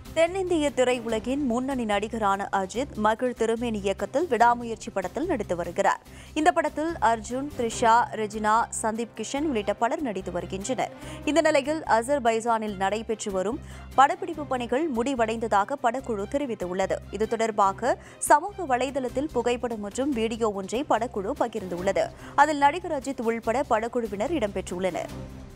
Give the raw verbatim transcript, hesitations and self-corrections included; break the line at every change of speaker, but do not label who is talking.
தென்னிந்திய திரையுலகின் முன்னணி நடிகரான அஜித் மகள் திருமேனி இயக்கத்தில் விடாமுயற்சி படத்தில் நடித்து வருகிறார். இந்த படத்தில் அர்ஜுன், த்ரிஷா, ரெஜினா, சந்தீப் கிஷன் உள்ளிட்ட பலர் நடித்து வருகின்றனர். இந்த நிலையில் அசர்பைஜானில் நடைபெற்று வரும் படப்பிடிப்பு பணிகள் முடிவடைந்ததாக படக்குழு தெரிவித்துள்ளது. இது தொடர்பாக சமூக வலைதளத்தில் புகைப்படம் மற்றும் வீடியோ ஒன்றை படக்குழு பகிர்ந்துள்ளது. அதில் நடிகர் அஜித் உள்பட படக்குழுவினர் இடம்பெற்றுள்ளனர்.